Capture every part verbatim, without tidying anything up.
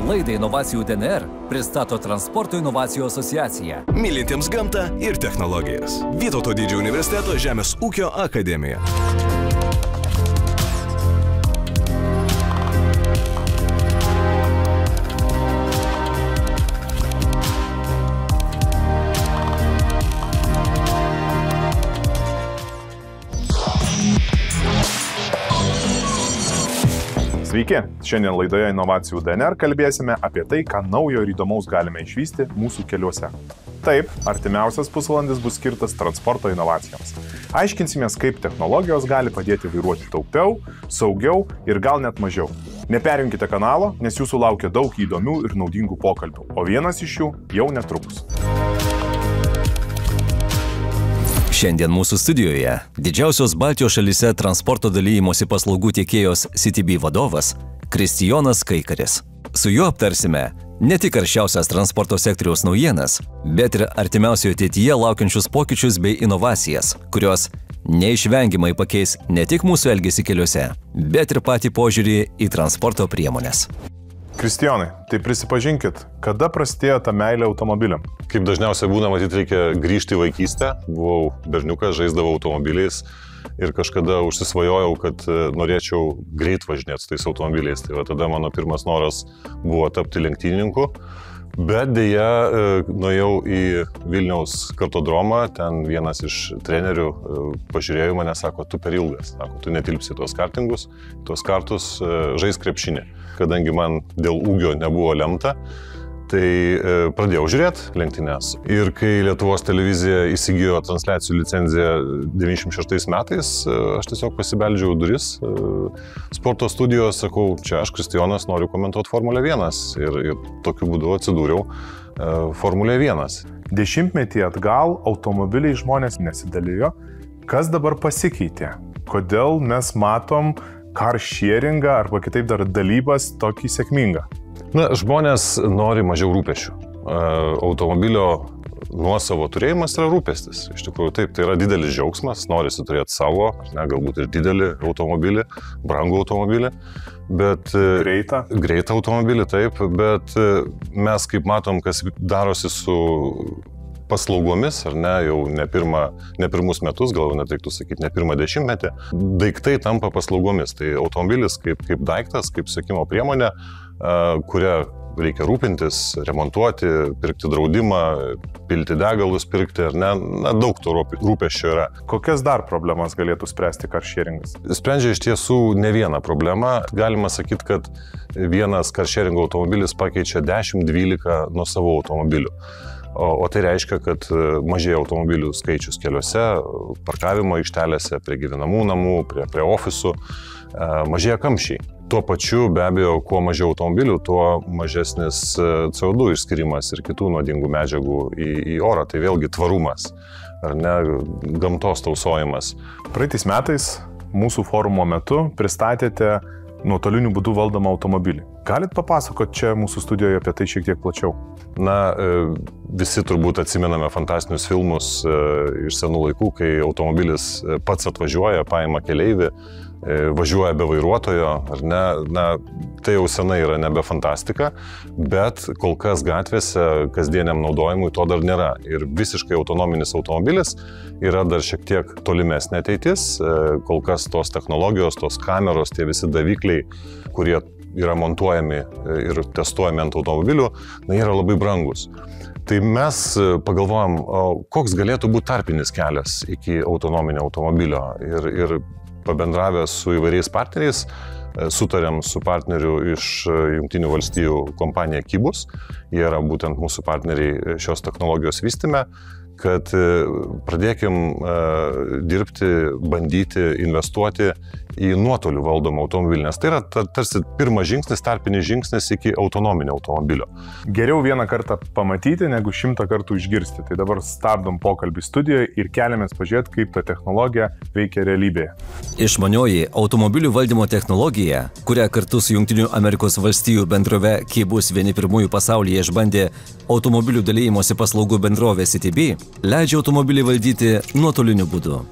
Laidą Inovacijų D N R pristato Transporto inovacijų asociacija. Mylintiems gamtą ir technologijas. Vytauto Didžiojo universiteto Žemės ūkio akademija. Sveiki! Šiandien laidoje Inovacijų D N R kalbėsime apie tai, ką naujo ir įdomaus galime išvysti mūsų keliuose. Taip, artimiausias pusvalandis bus skirtas transporto inovacijoms. Aiškinsimės, kaip technologijos gali padėti vairuoti taupiau, saugiau ir gal net mažiau. Neperjunkite kanalo, nes jūsų laukia daug įdomių ir naudingų pokalbių, o vienas iš jų jau netrukus. Šiandien mūsų studijoje didžiausios Baltijos šalyse transporto dalymosi paslaugų tiekėjos C T B vadovas Kristijonas Kaikaris. Su juo aptarsime ne tik karščiausias transporto sektoriaus naujienas, bet ir artimiausioje ateityje laukiančius pokyčius bei inovacijas, kurios neišvengiamai pakeis ne tik mūsų elgesį keliuose, bet ir patį požiūrį į transporto priemonės. Kristijonai, tai prisipažinkit, kada prasidėjo ta meilė automobiliam? Kaip dažniausiai būna, matyt, reikia grįžti į vaikystę. Buvau berniukas, žaisdavau automobiliais ir kažkada užsisvajojau, kad norėčiau greit važinėti su tais automobiliais. Tai va tada mano pirmas noras buvo tapti lenktynininku. Bet dėja, nuėjau į Vilniaus kartodromą, ten vienas iš trenerių pažiūrėjo mane, sako, tu per ilgas, sako, tu netilpsi tuos kartingus, tuos kartus, žais krepšinį. Kadangi man dėl ūgio nebuvo lemta, tai pradėjau žiūrėti lenktynes. Ir kai Lietuvos televizija įsigijo transliacijų licenciją devyniasdešimt šeštais metais, aš tiesiog pasibeldžiau duris sporto studijos, sakau, čia aš, Kristijonas, noriu komentuoti Formulę vienas ir, ir tokiu būdu atsidūriau Formulė vienas. Dešimtmetį atgal automobiliai žmonės nesidalijo. Kas dabar pasikeitė? Kodėl mes matom car sharingą arba kitaip dar dalybas tokį sėkmingą? Na, žmonės nori mažiau rūpesčių. Automobilio nuosavo turėjimas yra rūpestis. Iš tikrųjų, taip, tai yra didelis džiaugsmas, norisi turėti savo, ne, galbūt ir didelį automobilį, brangų automobilį, bet... Greitą. Greitą automobilį, taip, bet mes, kaip matom, kas darosi su paslaugomis, ar ne, jau ne, pirma, ne pirmus metus, gal net reiktų sakyti, ne pirmą dešimtmetį, daiktai tampa paslaugomis. Tai automobilis kaip, kaip daiktas, kaip sekimo priemonė, kurią reikia rūpintis, remontuoti, pirkti draudimą, pilti degalus, pirkti, ar ne, na, daug to rūpesčio yra. Kokias dar problemas galėtų spręsti car sharingas? Sprendžia iš tiesų ne vieną problemą. Galima sakyti, kad vienas car sharingo automobilis pakeičia dešimt dvylika nuo savo automobilių. O, o tai reiškia, kad mažėja automobilių skaičius keliuose, parkavimo aikštelėse, prie gyvenamų namų, prie, prie ofisų, mažėja kamščiai. Tuo pačiu, be abejo, kuo mažiau automobilių, tuo mažesnis C O du išskirimas ir kitų nuodingų medžiagų į, į orą. Tai vėlgi tvarumas, ar ne, gamtos tausojimas. Praeitais metais mūsų forumo metu pristatėte nuotoliniu būdu valdomą automobilį. Galit papasakoti čia mūsų studijoje apie tai šiek tiek plačiau? Na, visi turbūt atsimename fantastinius filmus iš senų laikų, kai automobilis pats atvažiuoja, paima keleivį, važiuoja be vairuotojo, ar ne, na, tai jau senai yra nebe fantastika, bet kol kas gatvėse kasdieniam naudojimui to dar nėra. Ir visiškai autonominis automobilis yra dar šiek tiek tolimesnė ateitis, kol kas tos technologijos, tos kameros, tie visi davikliai, kurie yra montuojami ir testuojami ant automobilių, na, yra labai brangus. Tai mes pagalvojom, koks galėtų būti tarpinis kelias iki autonominio automobilio ir, ir pabendravę su įvairiais partneriais, sutarėm su partneriu iš Jungtinių valstijų kompanija Kibus, jie yra būtent mūsų partneriai šios technologijos vystyme, kad pradėkim dirbti, bandyti, investuoti į nuotolių valdomą automobilį, nes tai yra tarsi pirmas žingsnis, tarpinis žingsnis iki autonominio automobilio. Geriau vieną kartą pamatyti, negu šimtą kartų išgirsti. Tai dabar stabdom pokalbį studijoje ir keliamės pažiūrėti, kaip ta technologija veikia realybėje. Išmanioji automobilių valdymo technologija, kurią kartu su Jungtinių Amerikos valstijų bendrove Kibus vieni pirmųjų pasaulyje išbandė automobilių dalymosi paslaugų bendrovė C T B, leidžia automobilį valdyti nuotoliniu būdu.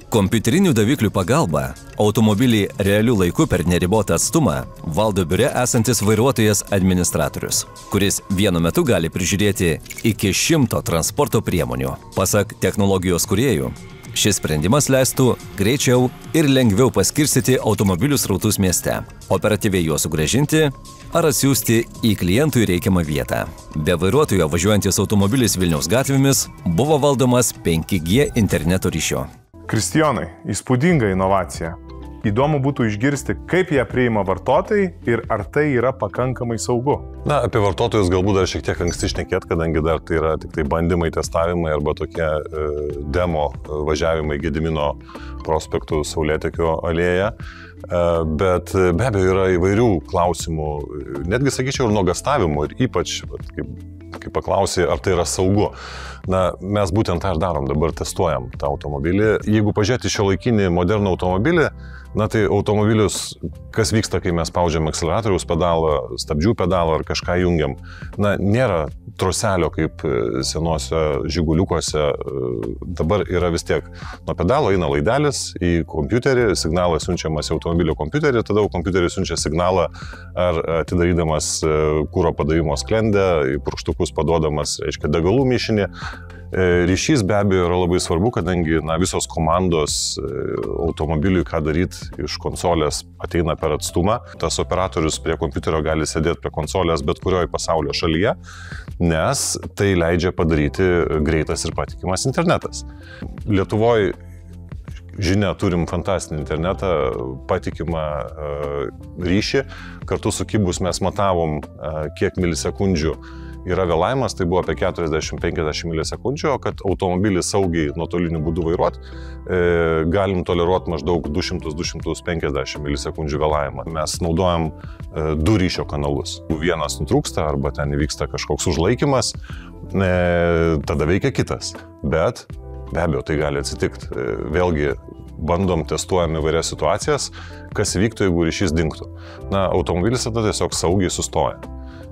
Kompiuterinių daviklių pagalba automobilį realių laikų per neribotą atstumą valdo biure esantis vairuotojas administratorius, kuris vienu metu gali prižiūrėti iki šimto transporto priemonių. Pasak technologijos kūrėjų, šis sprendimas leistų greičiau ir lengviau paskirstyti automobilių srautus mieste, operatyviai juos sugrąžinti ar atsiųsti į klientui reikiamą vietą. Be vairuotojo važiuojantis automobilis Vilniaus gatvėmis buvo valdomas penki G interneto ryšio. Kristijonai, įspūdinga inovacija. Įdomu būtų išgirsti, kaip ją priima vartotojai ir ar tai yra pakankamai saugu. Na, apie vartotojus galbūt dar šiek tiek anksti šnekėt, kadangi dar tai yra tik tai bandymai, testavimai arba tokie e, demo važiavimai Gedimino prospektų Saulėtekio alėja. E, bet be abejo yra įvairių klausimų, netgi sakyčiau ir nuogastavimų ir ypač, kaip Kaip paklausė, ar tai yra saugu. Na, mes būtent tą ir darom, dabar testuojam tą automobilį. Jeigu pažiūrėti šio laikinį modernų automobilį, na tai automobilius, kas vyksta, kai mes spaudžiam akceleratoriaus pedalą, stabdžių pedalą ar kažką jungiam, na, nėra troselio kaip senuose žiguliukuose. Dabar yra vis tiek nuo pedalo eina laidelis į kompiuterį, signalas siunčiamas į automobilio kompiuterį, tada kompiuteris siunčia signalą ar atidarydamas kuro padavimo sklendę, į purkštukus paduodamas, reiškia, degalų mišinį. Ryšys be abejo yra labai svarbu, kadangi na, visos komandos automobiliui, ką daryti iš konsolės, ateina per atstumą. Tas operatorius prie kompiuterio gali sėdėti prie konsolės bet kurioje pasaulio šalyje, nes tai leidžia padaryti greitas ir patikimas internetas. Lietuvoje, žinia, turim fantastinį internetą, patikimą ryšį. Kartu su Kibus mes matavom, kiek milisekundžių yra vėlavimas, tai buvo apie keturiasdešimt penkiasdešimt milisekundžių, o kad automobilį saugiai nuotoliniu būdu vairuot, e, galim toleruoti maždaug du šimtus iki du šimtų penkiasdešimt milisekundžių vėlavimą. Mes naudojam e, du ryšio kanalus. Vienas nutrūksta arba ten įvyksta kažkoks užlaikymas, e, tada veikia kitas. Bet be abejo tai gali atsitikti. E, vėlgi bandom, testuojam įvairias situacijas, kas vyktų, jeigu ryšys dingtų. Na, automobilis tada tiesiog saugiai sustoja.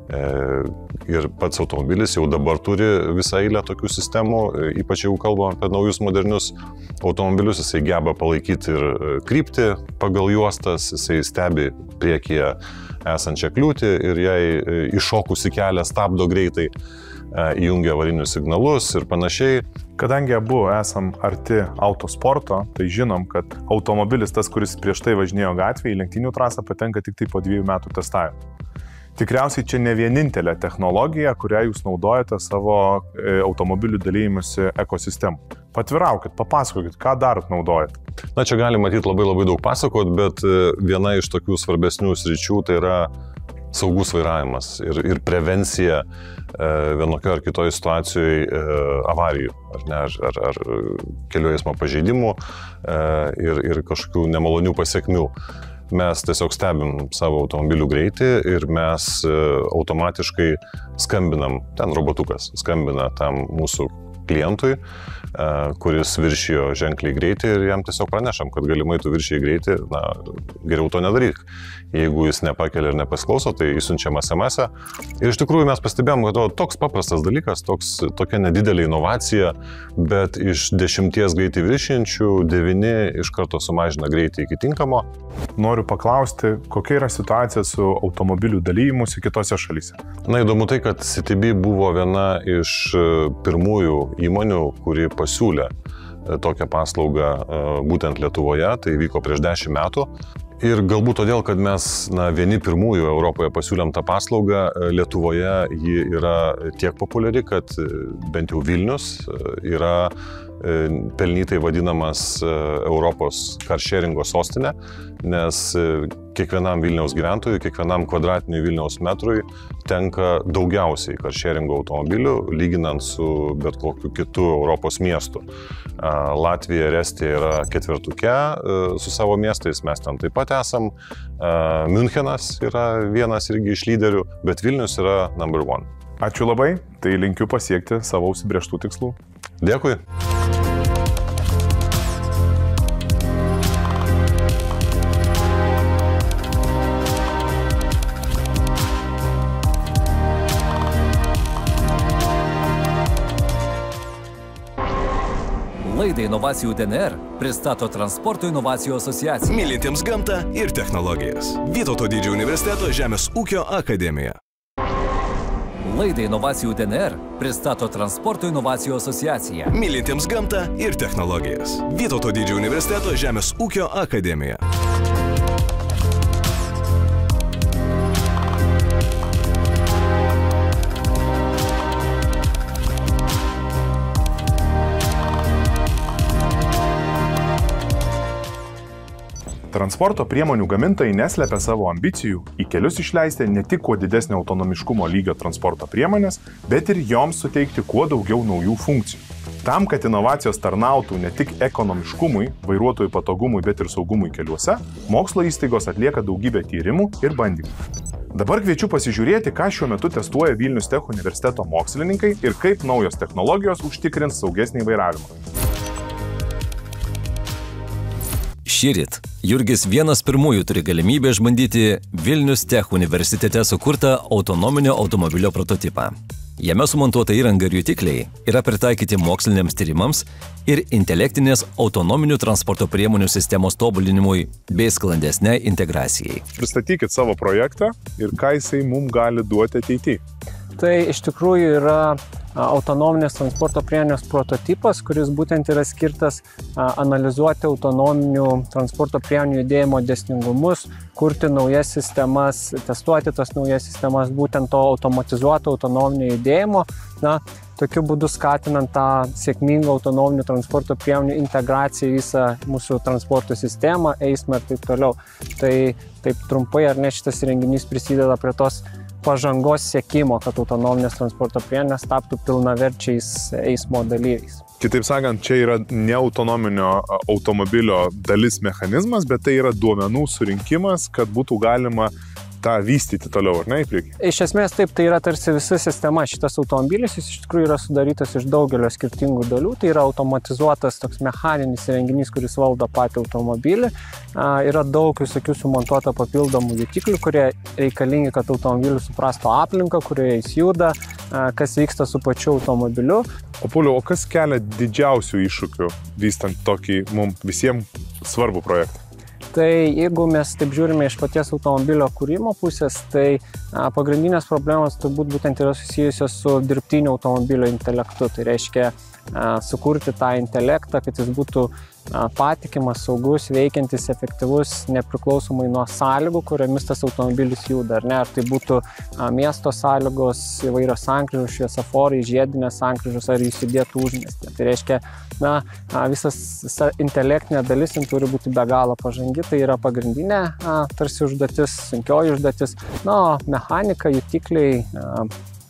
Ir pats automobilis jau dabar turi visą eilę tokių sistemų, ypač jeigu kalbam apie naujus modernius automobilius, jisai geba palaikyti ir kryptį pagal juostas, jisai stebi priekyje esančią kliūtį ir jai iššokusi kelią stabdo greitai, įjungia avarinius signalus ir panašiai. Kadangi abu esam arti autosporto, tai žinom, kad automobilis, tas, kuris prieš tai važinėjo gatvėje, į lenktynių trasą patenka tik tai po dviejų metų testavimo. Tikriausiai čia ne vienintelė technologija, kurią jūs naudojate savo automobilių dalyjimuose ekosistemų. Patviraukit, papasakokit, ką dar naudojat. Na, čia gali matyti labai labai daug pasakot, bet viena iš tokių svarbesnių sričių tai yra saugus vairavimas ir, ir prevencija e, vienokio ar kitoje situacijoje e, avarijų, ar, ne, ar, ar, ar kelių eismo pažeidimų e, ir, ir kažkokių nemalonių pasiekmių. Mes tiesiog stebim savo automobilių greitį ir mes automatiškai skambinam, ten robotukas skambina tam mūsų klientui, kuris viršijo ženkliai greitį ir jam tiesiog pranešam, kad galimai tu viršijai greitį, na, geriau to nedaryk. Jeigu jis nepakelia ir nepasklauso, tai įsiunčiam es em esą. Ir iš tikrųjų mes pastebėjom, kad to, toks paprastas dalykas, toks, tokia nedidelė inovacija, bet iš dešimties greitį viršijančių devyni iš karto sumažina greitį iki tinkamo. Noriu paklausti, kokia yra situacija su automobilių dalyjimusi kitose šalyse? Na, įdomu tai, kad C T B buvo viena iš pirmųjų įmonių, kuri pasiūlė tokią paslaugą būtent Lietuvoje, tai vyko prieš dešimt metų. Ir galbūt todėl, kad mes na, vieni pirmųjų Europoje pasiūlėm tą paslaugą, Lietuvoje ji yra tiek populiari, kad bent jau Vilnius yra pelnytai vadinamas Europos carsharingo sostinė, nes kiekvienam Vilniaus gyventojui, kiekvienam kvadratiniui Vilniaus metrui tenka daugiausiai carsharingo automobilių, lyginant su bet kokiu kitu Europos miestu. Latvija ir Estija yra ketvirtuke su savo miestais, mes ten taip pat esam. Münchenas yra vienas irgi iš lyderių, bet Vilnius yra number one. Ačiū labai, tai linkiu pasiekti savo užsibrėžtų tikslų. Dėkui. Laidą Inovacijų D N R pristato Transporto inovacijų asociacija. Mylintiems gamtą ir technologijas. Vytauto didžiojo universiteto Žemės ūkio akademija. Laidą Inovacijų D N R pristato Transporto inovacijų asociacija. Mylintiems gamtą ir technologijas. Vytauto didžiojo universiteto Žemės ūkio akademija. Transporto priemonių gamintojai neslepia savo ambicijų į kelius išleisti ne tik kuo didesnio autonomiškumo lygio transporto priemonės, bet ir joms suteikti kuo daugiau naujų funkcijų. Tam, kad inovacijos tarnautų ne tik ekonomiškumui, vairuotojų patogumui, bet ir saugumui keliuose, mokslo įstaigos atlieka daugybę tyrimų ir bandymų. Dabar kviečiu pasižiūrėti, ką šiuo metu testuoja Vilnius Tech universiteto mokslininkai ir kaip naujos technologijos užtikrins saugesnį vairavimą. Šįryt Jurgis vienas pirmųjų turi galimybę išbandyti Vilnius Tech universitete sukurtą autonominio automobilio prototipą. Jame sumontuota įranga ir jutikliai yra pritaikyti moksliniams tyrimams ir intelektinės autonominių transporto priemonių sistemos tobulinimui bei sklandesnei integracijai. Pristatykit savo projektą ir ką jisai mums gali duoti ateityje. Tai iš tikrųjų yra autonominės transporto priemonės prototipas, kuris būtent yra skirtas analizuoti autonominių transporto priemonių judėjimo dėsningumus, kurti naujas sistemas, testuoti tas naujas sistemas būtent to automatizuoto autonominio judėjimo, na, tokiu būdu skatinant tą sėkmingą autonominių transporto priemonių integraciją į visą mūsų transporto sistemą, eismą ir taip toliau. Tai taip trumpai, ar ne, šitas renginys prisideda prie tos pažangos siekimo, kad autonominės transporto priemonės taptų pilnaverčiais eismo dalyviais. Kitaip sakant, čia yra ne autonominio automobilio dalis mechanizmas, bet tai yra duomenų surinkimas, kad būtų galima tą vystyti toliau, ar ne, į priekį? Iš esmės taip, tai yra tarsi visa sistema. Šitas automobilis, jis iš tikrųjų yra sudarytas iš daugelio skirtingų dalių. Tai yra automatizuotas toks mechaninis įrenginys, kuris valdo patį automobilį. Yra daug visokių sumontuota papildomų jutiklių, kurie reikalingi, kad automobilis suprastų aplinką, kurioje jis juda, kas vyksta su pačiu automobiliu. O Pauliau, o kas kelia didžiausių iššūkių vystant tokį mums visiems svarbų projektą? Tai jeigu mes taip žiūrime iš paties automobilio kūrimo pusės, tai a, pagrindinės problemos turbūt būtent yra susijusios su dirbtiniu automobilio intelektu. Tai reiškia a, sukurti tą intelektą, kad jis būtų a, patikimas, saugus, veikiantis, efektyvus, nepriklausomai nuo sąlygų, kuriomis tas automobilis juda. Ar ne? Ar tai būtų a, miesto sąlygos, įvairios sankryžos, šviesoforai, žiedinės sankryžos, ar jis judėtų užmiestyje. Tai reiškia, na, a, visas visa intelektinė dalis turi būti be galo pažangi. Tai yra pagrindinė a, tarsi užduotis, sunkioji užduotis. Na, mechanika, jutikliai, a,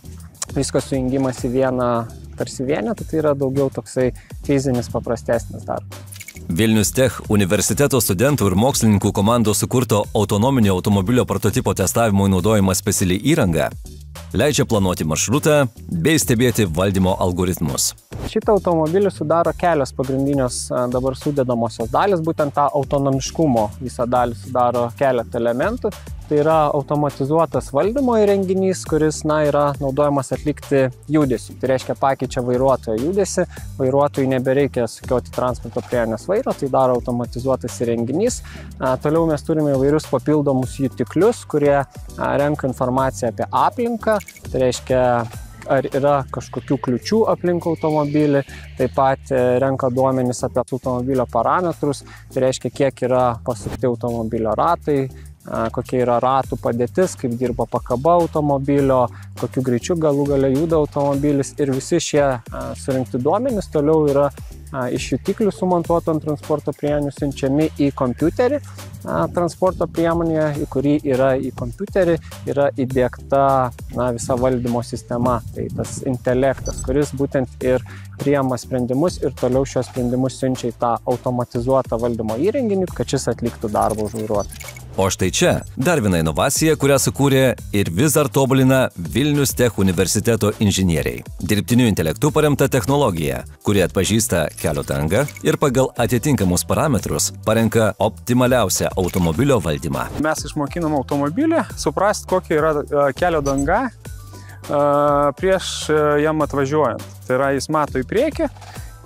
viskas sujungimas į vieną tarsi vienetą, tai yra daugiau toksai fizinis paprastesnis darbas. Vilnius Tech universiteto studentų ir mokslininkų komandos sukurto autonominio automobilio prototipo testavimui naudojama speciali įranga leidžia planuoti maršrutą bei stebėti valdymo algoritmus. Šitą automobilį sudaro kelios pagrindinės dabar sudedamosios dalis, būtent tą autonomiškumo visą dalį sudaro keletą elementų. Tai yra automatizuotas valdymo įrenginys, kuris na, yra naudojamas atlikti judesį. Tai reiškia pakeičia vairuotojo judesį, vairuotojui nebereikia sukioti transporto priemonės vairo, tai daro automatizuotas įrenginys. A, toliau mes turime įvairius papildomus jutiklius, kurie a, renka informaciją apie aplinką, tai reiškia ar yra kažkokių kliučių aplink automobilį, taip pat renka duomenis apie automobilio parametrus, tai reiškia kiek yra pasukti automobilio ratai, kokia yra ratų padėtis, kaip dirba pakaba automobilio, kokiu greičiu galų gale juda automobilis ir visi šie surinkti duomenys toliau yra iš jutiklių sumontuotų ant transporto priemonių siunčiami į kompiuterį transporto priemonėje, į kurį yra į kompiuterį yra įdiegta na, visa valdymo sistema, tai tas intelektas, kuris būtent ir priima sprendimus ir toliau šios sprendimus siunčia į tą automatizuotą valdymo įrenginį, kad šis atliktų darbą už vairuotoją. O štai čia dar viena inovacija, kurią sukūrė ir vis dar tobulina Vilnius Tech universiteto inžinieriai. Dirbtiniu intelektu paremta technologija, kuri atpažįsta kelio dangą ir pagal atitinkamus parametrus parenka optimaliausią automobilio valdymą. Mes išmokinam automobilį suprasti, kokia yra kelio danga prieš jam atvažiuojant. Tai yra, jis mato į priekį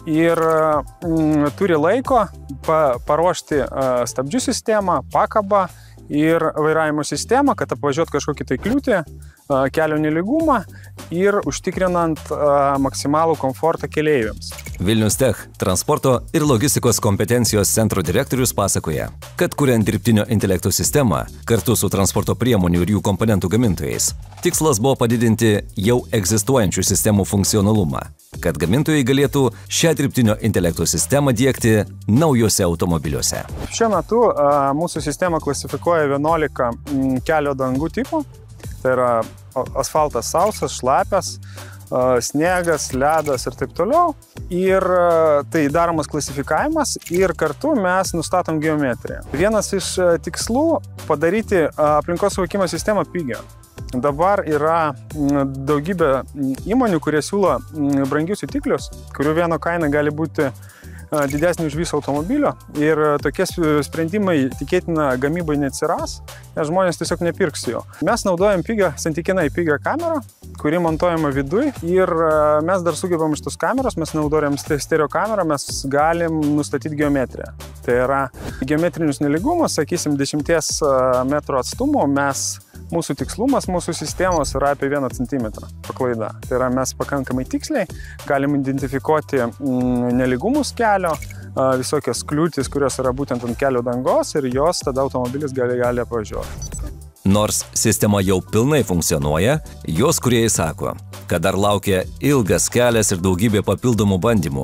ir mm, turi laiko pa, paruošti uh, stabdžių sistemą, pakabą ir vairavimo sistemą, kad apvažiuot kažkokį tai kliūtį, uh, kelio nelygumą ir užtikrinant uh, maksimalų komfortą keleiviams. Vilnius Tech transporto ir logistikos kompetencijos centro direktorius pasakoja, kad kuriant dirbtinio intelekto sistemą kartu su transporto priemonių ir jų komponentų gamintojais, tikslas buvo padidinti jau egzistuojančių sistemų funkcionalumą, kad gamintojai galėtų šią dirbtinio intelekto sistemą diegti naujose automobiliuose. Šiuo metu a, mūsų sistema klasifikuoja vienuolika m, kelio dangų tipų. Tai yra asfaltas sausas, šlapias, a, sniegas, ledas ir taip toliau. Ir a, tai daromas klasifikavimas ir kartu mes nustatom geometriją. Vienas iš a, tikslų padaryti a, aplinkos suvokimo sistemą pigią. Dabar yra daugybė įmonių, kurie siūlo brangius jutiklius, kurių vieno kaina gali būti didesnė už viso automobilio ir tokie sprendimai tikėtina gamybai neatsiras, nes žmonės tiesiog nepirks jo. Mes naudojam pigią, santykinai pigią kamerą, kuri montuojama viduj ir mes dar sugebam iš tos kameros, mes naudojam stereo kamerą, mes galim nustatyti geometriją. Tai yra geometrinius nelygumus, sakysim, dešimties metrų atstumo mes Mūsų tikslumas, mūsų sistemos yra apie vieną centimetrą paklaida. Tai yra mes pakankamai tiksliai galim identifikuoti nelygumus kelio, visokias kliūtis, kurios yra būtent ant kelio dangos ir jos tada automobilis gali, gali apvažiuoti. Nors sistema jau pilnai funkcionuoja, jos kūrėjai sako, kad dar laukia ilgas kelias ir daugybė papildomų bandymų.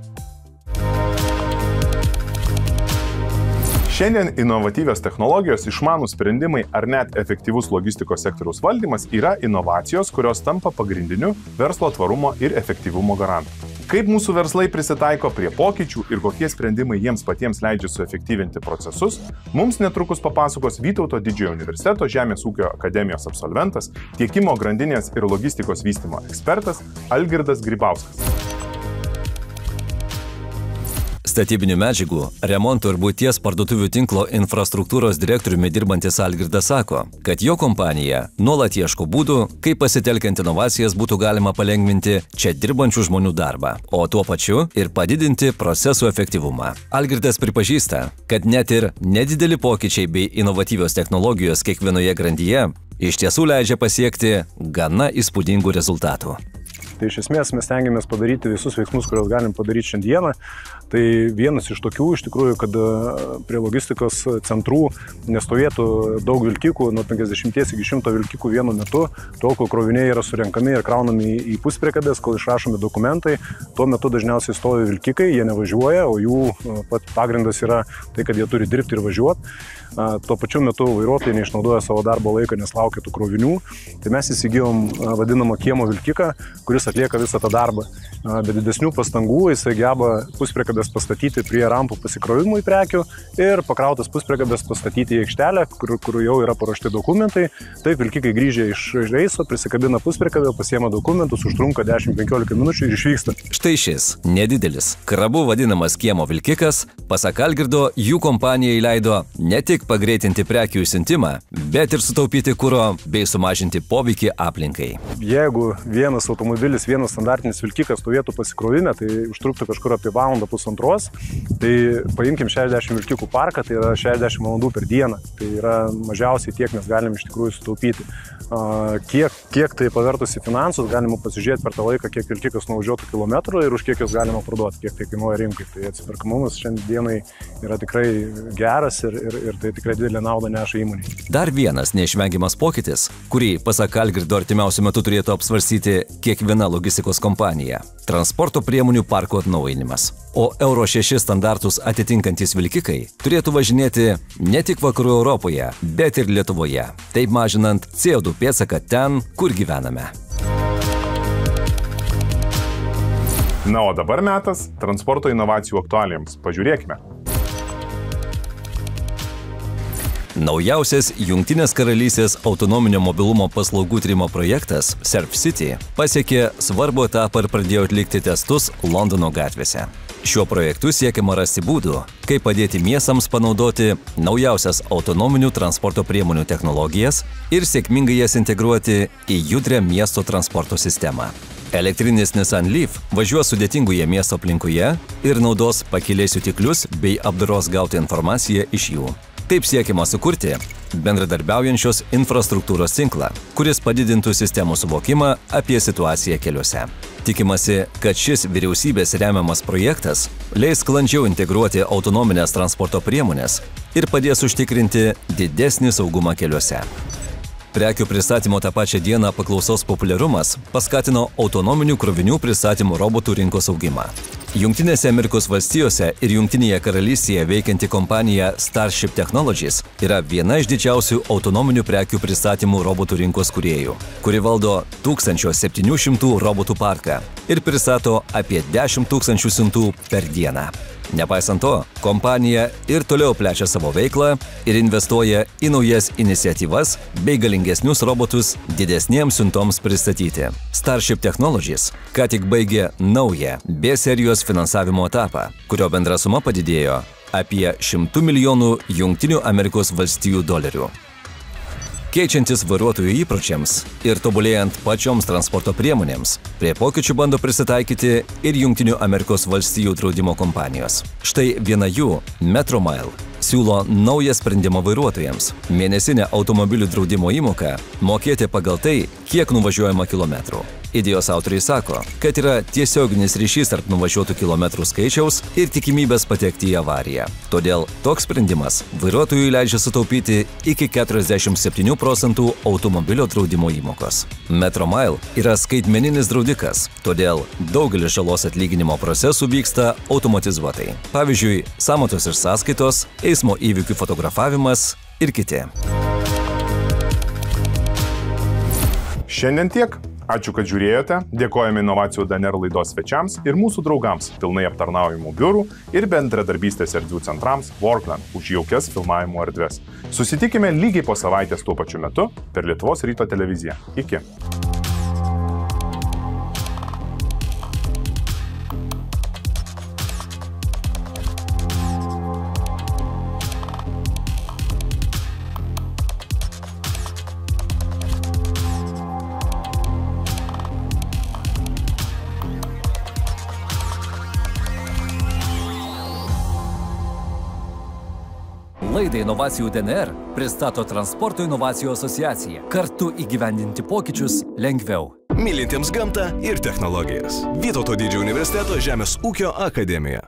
Šiandien inovatyvios technologijos, išmanūs sprendimai ar net efektyvus logistikos sektoriaus valdymas yra inovacijos, kurios tampa pagrindiniu verslo tvarumo ir efektyvumo garantu. Kaip mūsų verslai prisitaiko prie pokyčių ir kokie sprendimai jiems patiems leidžia suefektyvinti procesus, mums netrukus papasakos Vytauto Didžiojo universiteto Žemės ūkio akademijos absolventas, tiekimo grandinės ir logistikos vystymo ekspertas Algirdas Grybauskas. Statybinių medžiagų, remonto ir buities parduotuvių tinklo infrastruktūros direktoriumi dirbantis Algirdas sako, kad jo kompanija nuolat ieško būdų, kaip pasitelkiant inovacijas būtų galima palengvinti čia dirbančių žmonių darbą, o tuo pačiu ir padidinti procesų efektyvumą. Algirdas pripažįsta, kad net ir nedideli pokyčiai bei inovatyvios technologijos kiekvienoje grandyje iš tiesų leidžia pasiekti gana įspūdingų rezultatų. Tai iš esmės mes stengiamės padaryti visus veiksmus, kuriuos galim padaryti šiandieną. Tai vienas iš tokių, iš tikrųjų, kad prie logistikos centrų nestovėtų daug vilkikų, nuo penkiasdešimties iki šimto vilkikų vienu metu, tol, kol kroviniai yra surenkami ir kraunami į puspriekabės, kol išrašomi dokumentai, tuo metu dažniausiai stovi vilkikai, jie nevažiuoja, o jų pat pagrindas yra tai, kad jie turi dirbti ir važiuoti. Tuo pačiu metu vairuotojai neišnaudoja savo darbo laiką, nes laukia tų krovinių. Tai mes įsigijom vadinamą kiemo vilkiką, kuris atlieka visą tą darbą. Be didesnių pastangų jisai geba puspriekabės pastatyti prie rampų pasikrovimui prekių ir pakrautas puspriekabės pastatyti į aikštelę, kur, kur jau yra paruošti dokumentai. Taip vilkikai grįžę iš reiso, prisikabina puspriekabę, pasiema dokumentus, užtrunka dešimt penkiolika minučių ir išvyksta. Štai šis nedidelis, krabu vadinamas kiemo vilkikas, pasak Algirdo, jų kompanijai leido ne tik pagreitinti prekių išsiuntimą, bet ir sutaupyti kuro bei sumažinti poveikį aplinkai. Jeigu vienas automobilis, vienas standartinis vilkikas stovėtų pasikrovime, tai užtruktų kažkur apie valandą pusantros, tai paimkim šešiasdešimt vilkikų parką, tai yra šešiasdešimt valandų per dieną. Tai yra mažiausiai tiek mes galim iš tikrųjų sutaupyti. Kiek, kiek tai pavertus į finansus, galima pasižiūrėti per tą laiką, kiek vilkikas nuvažiuotų kilometrų ir už kiek jos galima parduoti, kiek tai kainuoja rinkai. Tai atsiperkamumas šiandienai yra tikrai geras ir, ir, ir tai tikrai didelę naudą neša įmonei. Dar vienas neišvengiamas pokytis, kurį, pasak Algirdo, artimiausiu metu turėtų apsvarstyti kiekviena logistikos kompanija – transporto priemonių parko atnaujinimas. O Euro šeši standartus atitinkantys vilkikai turėtų važinėti ne tik vakarų Europoje, bet ir Lietuvoje, taip mažinant C O du pėdsaką ten, kur gyvename. Na, o dabar metas transporto inovacijų aktualijoms. Pažiūrėkime. Naujausias Jungtinės karalystės autonominio mobilumo paslaugų tyrimo projektas Surf City pasiekė svarbų etapą ir pradėjo atlikti testus Londono gatvėse. Šiuo projektu siekiama rasti būdų, kaip padėti miestams panaudoti naujausias autonominių transporto priemonių technologijas ir sėkmingai jas integruoti į judrią miesto transporto sistemą. Elektrinis Nissan Leaf važiuos sudėtingoje miesto aplinkoje ir naudos pakilės jutiklius bei apdaros gauti informaciją iš jų. Taip siekiama sukurti bendradarbiaujančios infrastruktūros tinklą, kuris padidintų sistemų suvokimą apie situaciją keliuose. Tikimasi, kad šis vyriausybės remiamas projektas leis sklandžiau integruoti autonominės transporto priemonės ir padės užtikrinti didesnį saugumą keliuose. Prekių pristatymo tą pačią dieną paklausos populiarumas paskatino autonominių krovinių pristatymų robotų rinkos augimą. Jungtinėse Amerikos valstijose ir Jungtinėje karalystėje veikianti kompanija Starship Technologies yra viena iš didžiausių autonominių prekių pristatymų robotų rinkos kūrėjų, kuri valdo tūkstančio septynių šimtų robotų parką ir pristato apie dešimt tūkstančių siuntų per dieną. Nepaisant to, kompanija ir toliau plečia savo veiklą ir investuoja į naujas iniciatyvas bei galingesnius robotus didesniems siuntoms pristatyti. Starship Technologies ką tik baigė naują B serijos finansavimo etapą, kurio bendra suma padidėjo apie šimtų milijonų Jungtinių Amerikos valstijų dolerių. Keičiantis vairuotojų įpročiams ir tobulėjant pačioms transporto priemonėms, prie pokyčių bando prisitaikyti ir Jungtinių Amerikos valstijų draudimo kompanijos. Štai viena jų, Metromile, siūlo naują sprendimą vairuotojams – mėnesinę automobilių draudimo įmoką mokėti pagal tai, kiek nuvažiuojama kilometrų. Idėjos autoriai sako, kad yra tiesioginis ryšys tarp nuvažiuotų kilometrų skaičiaus ir tikimybės patekti į avariją. Todėl toks sprendimas vairuotojui leidžia sutaupyti iki keturiasdešimt septynių procentų automobilio draudimo įmokos. Metromile yra skaitmeninis draudikas, todėl daugelis žalos atlyginimo procesų vyksta automatizuotai. Pavyzdžiui, sąmatos ir sąskaitos, eismo įvykių fotografavimas ir kiti. Šiandien tiek. Ačiū, kad žiūrėjote. Dėkojame Inovacijų D N R laidos svečiams ir mūsų draugams, pilnai aptarnaujamų biurų ir bendradarbystės erdvių centrams Workland už jaukias filmavimo erdves. Susitikime lygiai po savaitės tuo pačiu metu per Lietuvos ryto televiziją. Iki. Laidą Inovacijų D N R pristato Transporto inovacijų asociacija. Kartu įgyvendinti pokyčius lengviau. Mylintiems gamtą ir technologijas. Vytauto didžiojo universiteto Žemės ūkio akademija.